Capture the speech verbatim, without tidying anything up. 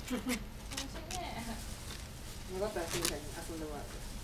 楽しいね。 よかったらすみさんに遊んでもらって。